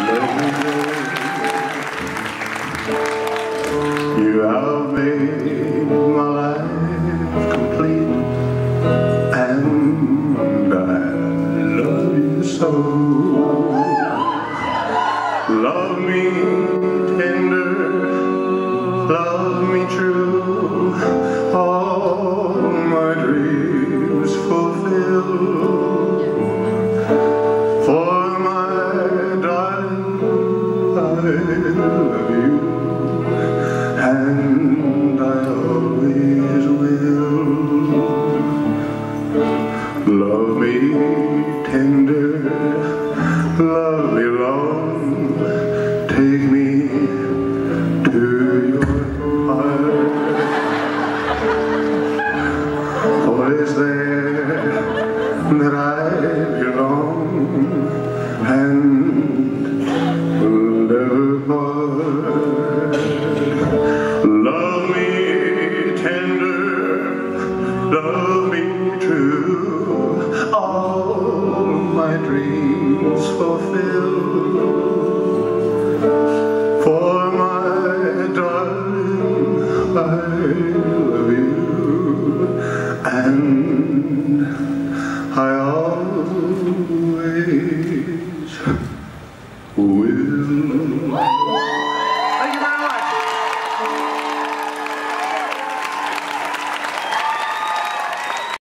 You have made my life complete, and I love you so. Love me tender, love me true, all my dreams fulfill. For my darling, I love you, and I always will. Love me tender, love me long, take me to your heart. For it's there that I belong, and will never part. Love me tender, love me true, all my dreams fulfill. For my darling, I love you, and I always will.